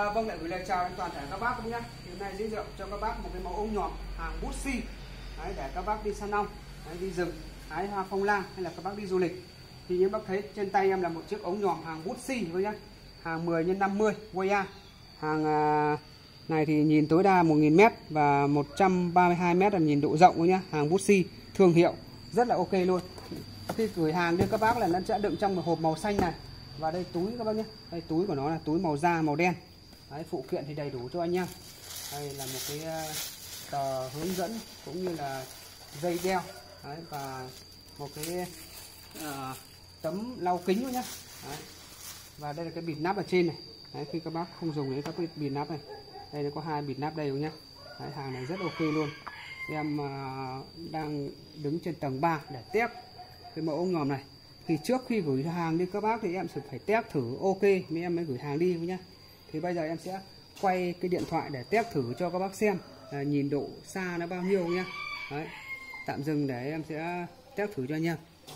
Vâng, lại gửi lời chào đến toàn thể các bác cũng nhé. Hôm nay giới thiệu cho các bác một cái mẫu ống nhòm hàng Bushi để các bác đi săn ong, đi rừng, hái hoa phong lan hay là các bác đi du lịch. Thì như bác thấy trên tay em là một chiếc ống nhòm hàng Bushi thôi nhé, hàng 10x50 Waya. Hàng này thì nhìn tối đa 1000m và 132m là nhìn độ rộng thôi nhé. Hàng Bushi thương hiệu rất là ok luôn. Khi gửi hàng đến các bác là nó sẽ đựng trong một hộp màu xanh này. Và đây túi các bác nhé, đây túi của nó là túi màu da màu đen. Đấy, phụ kiện thì đầy đủ cho anh em. Đây là một cái tờ hướng dẫn cũng như là dây đeo. Đấy, và một cái tấm lau kính nữa nhé. Đấy. Và đây là cái bịt nắp ở trên này. Đấy, khi các bác không dùng đến các cái bịt nắp này, đây nó có hai bịt nắp đầy nhé. Đấy, hàng này rất ok luôn. Em đang đứng trên tầng 3 để test cái mẫu ống nhòm này. Thì trước khi gửi hàng đi các bác thì em sẽ phải test thử ok mới em mới gửi hàng đi nhé. Thì bây giờ em sẽ quay cái điện thoại để test thử cho các bác xem nhìn độ xa nó bao nhiêu nhé. Đấy, tạm dừng để em sẽ test thử cho anh em.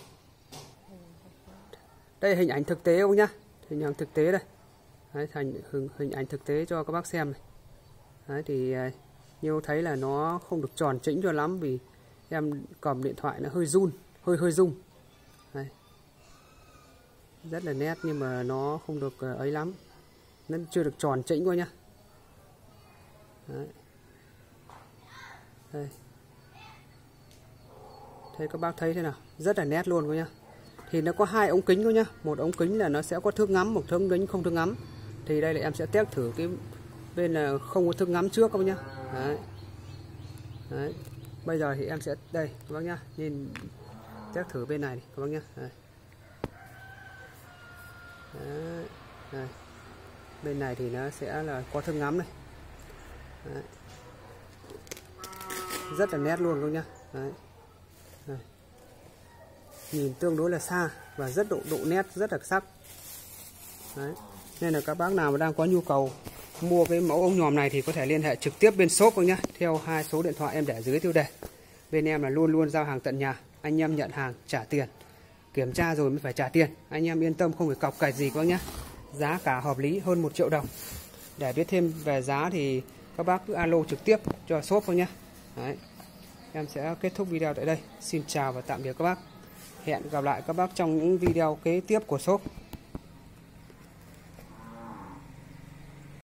Đây hình ảnh thực tế không nhá, hình ảnh thực tế đây. Đấy, hình ảnh thực tế cho các bác xem này. Đấy, thì như thấy là nó không được tròn chỉnh cho lắm vì em cầm điện thoại nó hơi run, hơi rung. Đây. Rất là nét nhưng mà nó không được ấy lắm, nó chưa được tròn chỉnh qua nhá. Đấy. Đây. Thế các bác thấy thế nào, rất là nét luôn coi nhá. Thì nó có hai ống kính thôi nhá, một ống kính là nó sẽ có thước ngắm, một ống kính không thước ngắm. Thì đây là em sẽ test thử cái bên là không có thước ngắm trước các bác nhá. Đấy. Đấy. Bây giờ thì em sẽ đây các bác nhá, nhìn test thử bên này các bác nhá. Đây. Đấy. Đây. Bên này thì nó sẽ là có thước ngắm này. Đấy. Rất là nét luôn các nhá. Đấy. Đây. Nhìn tương đối là xa và rất độ nét rất là sắc. Đấy. Nên là các bác nào mà đang có nhu cầu mua cái mẫu ống nhòm này thì có thể liên hệ trực tiếp bên shop nhé, theo hai số điện thoại em để dưới tiêu đề. Bên em là luôn giao hàng tận nhà, anh em nhận hàng trả tiền, kiểm tra rồi mới phải trả tiền, anh em yên tâm không phải cọc cạch gì các bác nhé. Giá cả hợp lý hơn 1 triệu đồng. Để biết thêm về giá thì các bác cứ alo trực tiếp cho shop thôi nhé. Đấy. Em sẽ kết thúc video tại đây. Xin chào và tạm biệt các bác. Hẹn gặp lại các bác trong những video kế tiếp của shop.